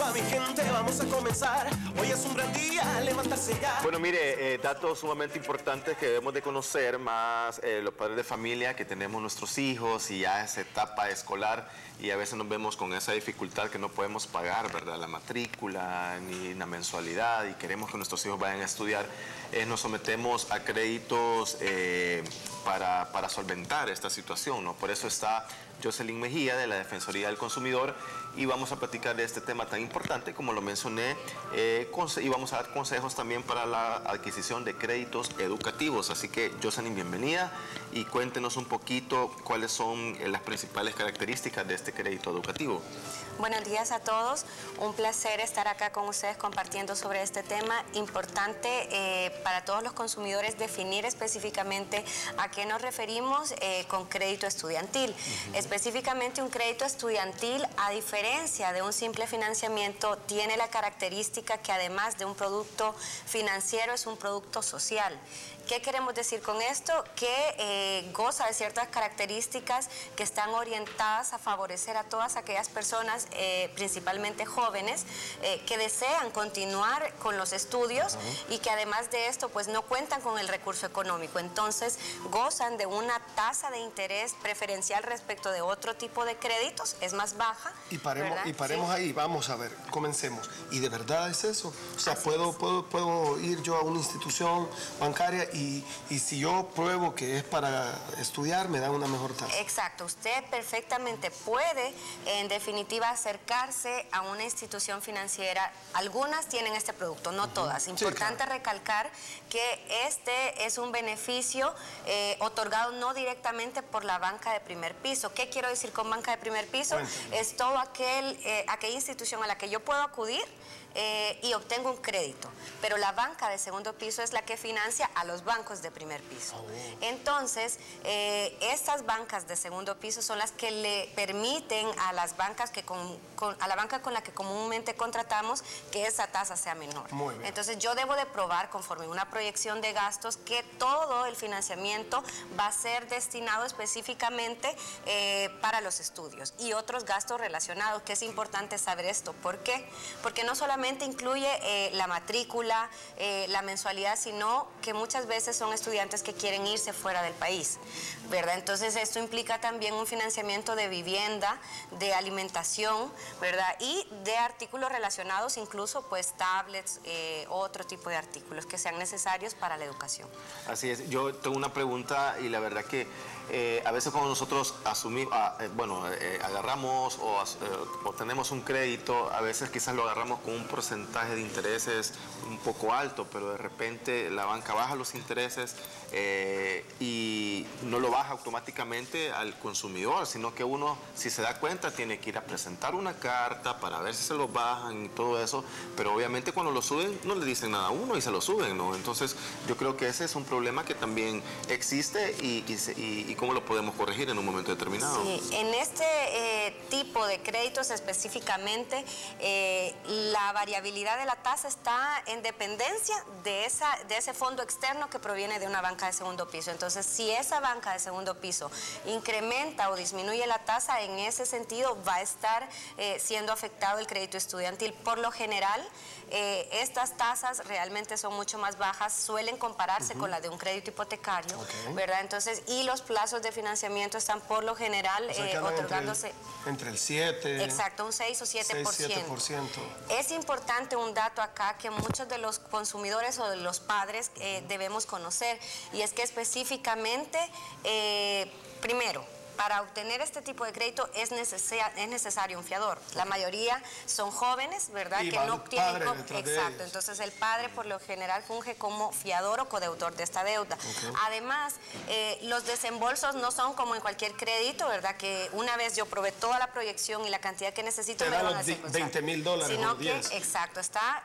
toda mi gente, vamos a comenzar. Hoy es un gran día, levantarse ya. Bueno, mire, datos sumamente importantes que debemos de conocer más los padres de familia que tenemos nuestros hijos y ya es etapa escolar y a veces nos vemos con esa dificultad que no podemos pagar, ¿verdad? La matrícula ni la mensualidad y queremos que nuestros hijos vayan a estudiar. Nos sometemos a créditos para solventar esta situación, ¿no? Por eso está Jocelyn Mejía de la Defensoría del Consumidor y vamos a platicar de este tema tan importante como lo mencioné y vamos a dar consejos también para la adquisición de créditos educativos. Así que Jocelyn, bienvenida y cuéntenos un poquito cuáles son las principales características de este crédito educativo. Buenos días a todos, un placer estar acá con ustedes compartiendo sobre este tema importante para todos los consumidores, definir específicamente a qué nos referimos con crédito estudiantil. Específicamente un crédito estudiantil, a diferencia de un simple financiamiento, tiene la característica que además de un producto financiero es un producto social. ¿Qué queremos decir con esto? Que goza de ciertas características que están orientadas a favorecer a todas aquellas personas, principalmente jóvenes, que desean continuar con los estudios y que además de esto pues no cuentan con el recurso económico. Entonces gozan de una tasa de interés preferencial respecto de otro tipo de créditos, es más baja. Y paremos ahí, vamos a ver, comencemos. ¿Y de verdad es eso? O sea, puedo ir yo a una institución bancaria y si yo pruebo que es para estudiar, me dan una mejor tasa. Exacto, usted perfectamente puede, en definitiva, acercarse a una institución financiera. Algunas tienen este producto, no todas. Importante recalcar que este es un beneficio otorgado no directamente por la banca de primer piso. ¿Qué quiero decir con banca de primer piso? Cuéntame. Es todo aquella institución a la que yo puedo acudir y obtengo un crédito, pero la banca de segundo piso es la que financia a los bancos de primer piso. Entonces, estas bancas de segundo piso son las que le permiten a las bancas a la banca con la que comúnmente contratamos que esa tasa sea menor. Entonces, yo debo de probar conforme una proyección de gastos que todo el financiamiento va a ser destinado específicamente para los estudios y otros gastos relacionados, que es importante saber esto. ¿Por qué? Porque no solamente incluye la matrícula, la mensualidad, sino que muchas veces son estudiantes que quieren irse fuera del país, ¿verdad? Entonces esto implica también un financiamiento de vivienda, de alimentación, ¿verdad? Y de artículos relacionados, incluso pues tablets, otro tipo de artículos que sean necesarios para la educación. Así es, yo tengo una pregunta y la verdad que a veces cuando nosotros agarramos o tenemos un crédito, a veces quizás lo agarramos con un porcentaje de intereses un poco alto, pero de repente la banca baja los intereses y no lo baja automáticamente al consumidor, sino que uno, si se da cuenta, tiene que ir a presentar una carta para ver si se lo bajan y todo eso, pero obviamente cuando lo suben no le dicen nada a uno y se lo suben, ¿no? Entonces yo creo que ese es un problema que también existe y cómo lo podemos corregir en un momento determinado. Sí, en este tipo de créditos específicamente, la variabilidad de la tasa está en dependencia de ese fondo externo que proviene de una banca de segundo piso. Entonces, si esa banca de segundo piso incrementa o disminuye la tasa, en ese sentido va a estar siendo afectado el crédito estudiantil. Por lo general, estas tasas realmente son mucho más bajas, suelen compararse con la de un crédito hipotecario, ¿verdad? Entonces, y los plazos de financiamiento están por lo general otorgándose entre el 7. Exacto, un 6 o 7%. Es importante un dato acá que muchos de los consumidores o de los padres debemos conocer, y es que específicamente, primero, para obtener este tipo de crédito es necesario un fiador. La mayoría son jóvenes, ¿verdad? Y que no tienen... Exacto, entonces el padre por lo general funge como fiador o codeudor de esta deuda. Además, los desembolsos no son como en cualquier crédito, ¿verdad? Que una vez yo probé toda la proyección y la cantidad que necesito... Te dan los $20,000 sino que, exacto, está...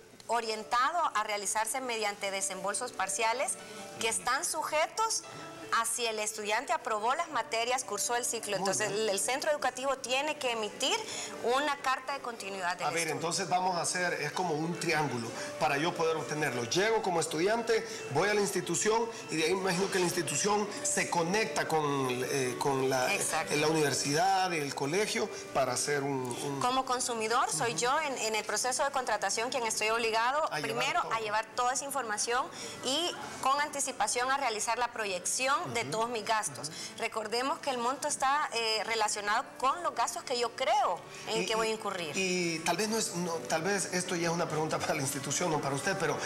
orientado a realizarse mediante desembolsos parciales que están sujetos si el estudiante aprobó las materias, cursó el ciclo. Entonces el centro educativo tiene que emitir una carta de continuidad del estudio. Entonces vamos a hacer, es como un triángulo para yo poder obtenerlo. Llego como estudiante, voy a la institución y de ahí me imagino que la institución se conecta con la universidad, el colegio, para hacer Como consumidor, soy yo en el proceso de contratación quien estoy obligado primero a llevar toda esa información y con anticipación a realizar la proyección de todos mis gastos. Recordemos que el monto está relacionado con los gastos que yo creo en que voy a incurrir. Y tal vez tal vez esto ya es una pregunta para la institución, no para usted, pero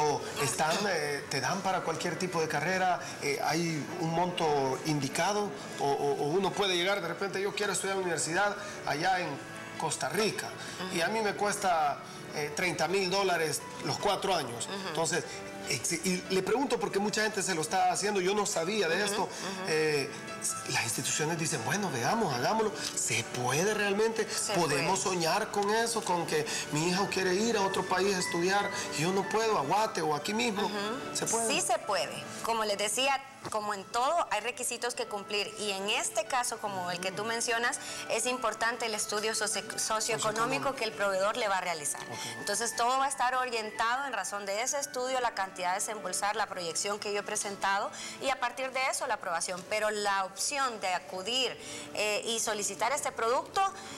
te dan para cualquier tipo de carrera, hay un monto indicado o uno puede llegar de repente, yo quiero estudiar en la universidad allá en Costa Rica y a mí me cuesta $30,000 los 4 años. Entonces, y le pregunto porque mucha gente se lo está haciendo, yo no sabía de esto. Las instituciones dicen, bueno, veamos, hagámoslo. ¿Se puede realmente? ¿Podemos soñar con eso? Con que mi hijo quiere ir a otro país a estudiar y yo no puedo, a Guate o aquí mismo. ¿Se puede? Sí se puede. Como les decía, como en todo, hay requisitos que cumplir. Y en este caso, como el que tú mencionas, es importante el estudio socioeconómico que el proveedor le va a realizar. Entonces, todo va a estar orientado en razón de ese estudio, la cantidad de desembolsar, la proyección que yo he presentado y a partir de eso la aprobación. Pero la opción de acudir y solicitar este producto,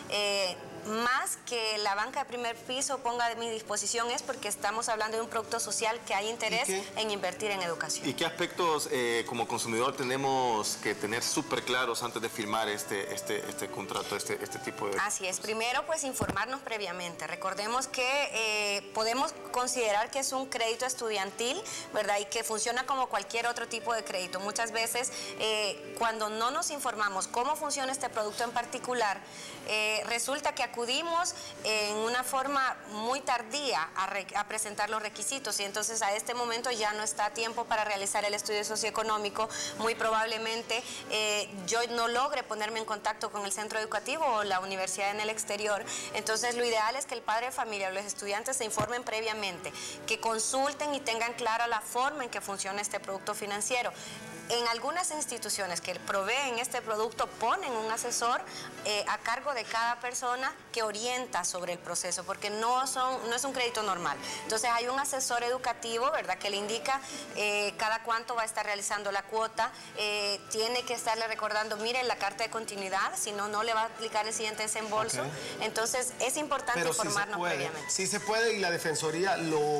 más que la banca de primer piso ponga de mi disposición, es porque estamos hablando de un producto social que hay interés en invertir en educación. ¿Y qué aspectos como consumidor tenemos que tener súper claros antes de firmar este contrato, este tipo de...? Así es. Primero, pues informarnos previamente. Recordemos que podemos considerar que es un crédito estudiantil, ¿verdad? Y que funciona como cualquier otro tipo de crédito. Muchas veces, cuando no nos informamos cómo funciona este producto en particular, resulta que acudimos en una forma muy tardía a presentar los requisitos y entonces a este momento ya no está a tiempo para realizar el estudio socioeconómico. Muy probablemente yo no logre ponerme en contacto con el centro educativo o la universidad en el exterior. Entonces lo ideal es que el padre de familia o los estudiantes se informen previamente, que consulten y tengan clara la forma en que funciona este producto financiero. En algunas instituciones que proveen este producto ponen un asesor a cargo de cada persona que orienta sobre el proceso, porque no es un crédito normal. Entonces hay un asesor educativo, ¿verdad?, que le indica cada cuánto va a estar realizando la cuota, tiene que estarle recordando, miren, la carta de continuidad, si no, no le va a aplicar el siguiente desembolso. Entonces es importante informarnos previamente. Sí se puede y la Defensoría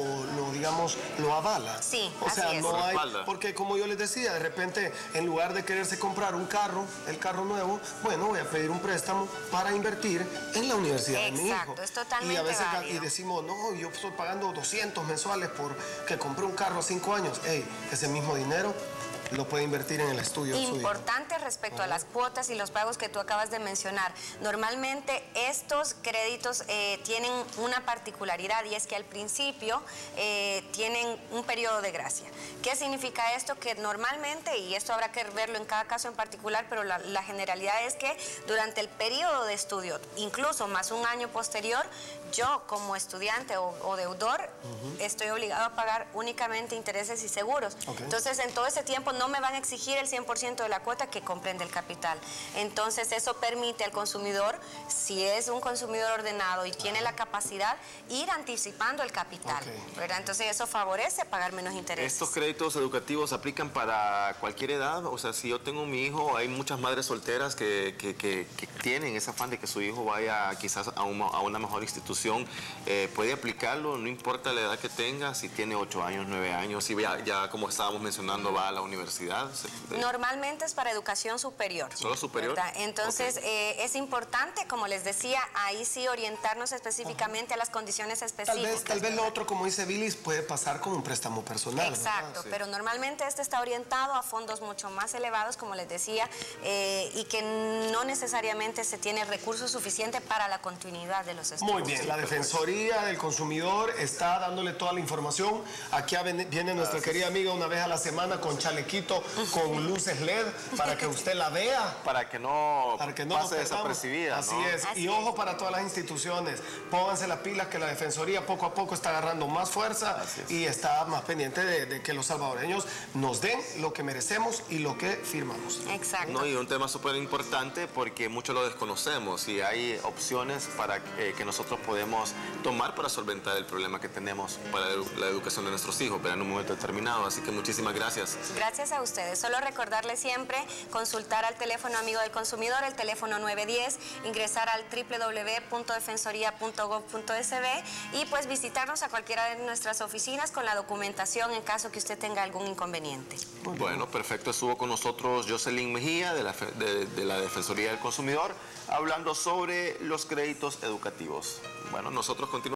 lo avala. Sí, o sea, así es. No hay, porque como yo les decía, de repente en lugar de quererse comprar el carro nuevo, bueno, voy a pedir un préstamo para invertir en la universidad de mi hijo. Exacto, es totalmente y a veces válido. Y decimos, no, yo estoy pagando 200 mensuales porque compré un carro a 5 años. Ese mismo dinero lo puede invertir en el estudio. Importante respecto a las cuotas y los pagos que tú acabas de mencionar. Normalmente estos créditos tienen una particularidad y es que al principio tienen un periodo de gracia. ¿Qué significa esto? Que normalmente, y esto habrá que verlo en cada caso en particular, pero la generalidad es que durante el periodo de estudio, incluso más un año posterior, yo como estudiante o deudor estoy obligado a pagar únicamente intereses y seguros. Entonces en todo ese tiempo no me van a exigir el 100% de la cuota que comprende el capital. Entonces eso permite al consumidor, si es un consumidor ordenado y tiene la capacidad, ir anticipando el capital, ¿verdad? Entonces eso favorece pagar menos intereses. ¿Estos créditos educativos aplican para cualquier edad? O sea, si yo tengo mi hijo, hay muchas madres solteras que tienen ese afán de que su hijo vaya quizás a una mejor institución. ¿Puede aplicarlo? No importa la edad que tenga, si tiene 8 años, 9 años, si ya como estábamos mencionando va a la universidad. Normalmente es para educación superior. ¿Solo superior? ¿Verdad? Entonces es importante, como les decía, ahí sí orientarnos específicamente a las condiciones específicas. Tal vez lo otro, como dice Billis, puede pasar con un préstamo personal. Exacto, pero normalmente este está orientado a fondos mucho más elevados, como les decía, y que no necesariamente se tiene recursos suficientes para la continuidad de los estudios. Muy bien, la Defensoría del Consumidor está dándole toda la información. Aquí viene nuestra querida amiga una vez a la semana con chalequito, con luces LED, para que usted la vea. Para que no pase desapercibida, Así ¿no? es. Así Y ojo para todas las instituciones. Pónganse las pilas que la Defensoría poco a poco está agarrando más fuerza y está más pendiente de que los salvadoreños nos den lo que merecemos y lo que firmamos. Exacto. No, y un tema súper importante porque muchos lo desconocemos y hay opciones para que nosotros podemos tomar para solventar el problema que tenemos para la educación de nuestros hijos, pero en un momento determinado. Así que muchísimas gracias. Gracias a ustedes. Solo recordarles siempre consultar al teléfono amigo del consumidor, el teléfono 910, ingresar al www.defensoría.gov.sb y pues visitarnos a cualquiera de nuestras oficinas con la documentación en caso que usted tenga algún inconveniente. Bueno, perfecto. Estuvo con nosotros Jocelyn Mejía de la Defensoría del Consumidor hablando sobre los créditos educativos. Bueno, nosotros continuamos.